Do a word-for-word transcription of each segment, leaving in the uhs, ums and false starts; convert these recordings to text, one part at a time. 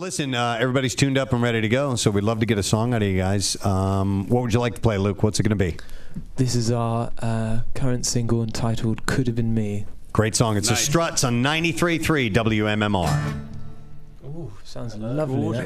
listen, uh, everybody's tuned up and ready to go, so we'd love to get a song out of you guys. Um, what would you like to play, Luke? What's it going to be? This is our uh, current single entitled Could Have Been Me. Great song. It's nice. The Struts on ninety-three point three W M M R. Ooh, sounds lovely.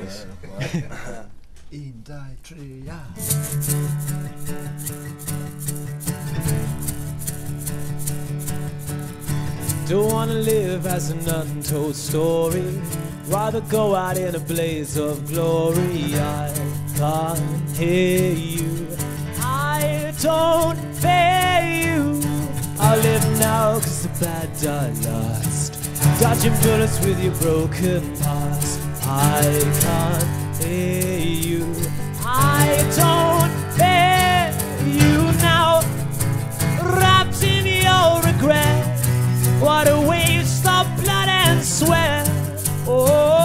Don't wanna live as an untold story, rather go out in a blaze of glory. I can't hear you, I don't fear you. I live now cause the bad die last, dodging bullets with your broken past. I can't hear you, I don't fear you now. Wrapped in your regret, what a waste of blood and sweat. Oh,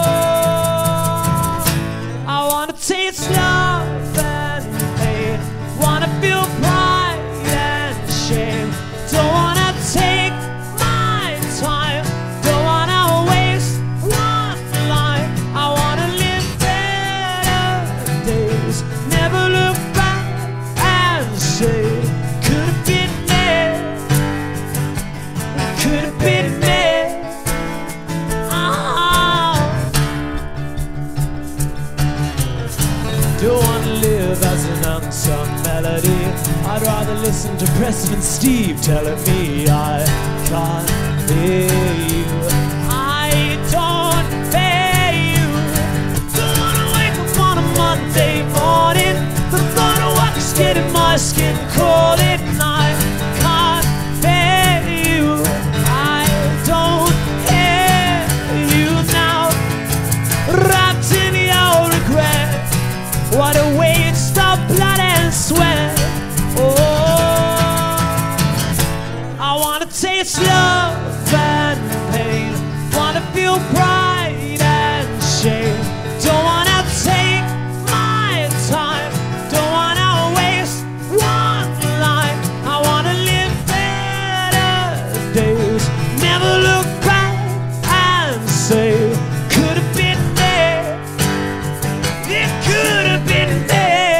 I wanna taste love and pain, wanna feel pride and shame. Don't wanna take my time, don't wanna waste one life. I wanna live better days, never look back and say, could have been me, could have been me. Oh. Don't wanna live as an unsung melody, I'd rather listen to Preston and Steve telling me I can't hear you, I don't fear you. Don't wanna wake up on a Monday morning, the thought of what is getting my skin crawling. I can't fear you, I don't hear you now. Wrapped in your regret, what a waste of blood and sweat. Oh, I wanna taste love and pain, wanna feel pride and shame. Don't wanna take my time, don't wanna waste one life. I wanna live better days, never look back and say, could have been me, it could have been me.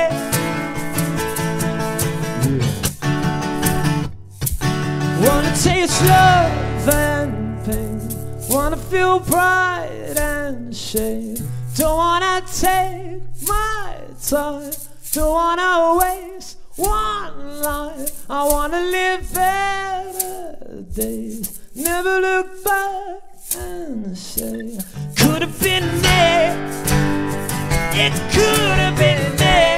Wanna taste love and pain, wanna feel pride and shame. Don't wanna take my time, don't wanna waste one life. I wanna live better days, never look back and say, could have been me, it could have been me.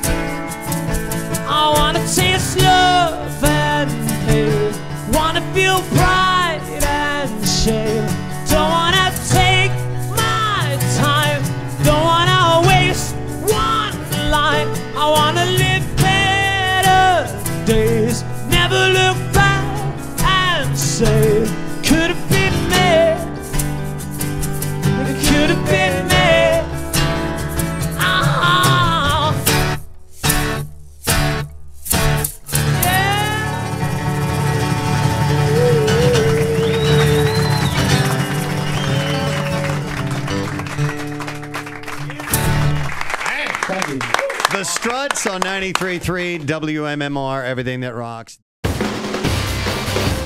I wanna taste love and pain, wanna feel pride and shame. Don't wanna take my time, don't wanna waste one life. I wanna live better days, never look back and say, could have been me, it could have been me. Ah, The Struts on ninety-three point three W M M R, everything that rocks.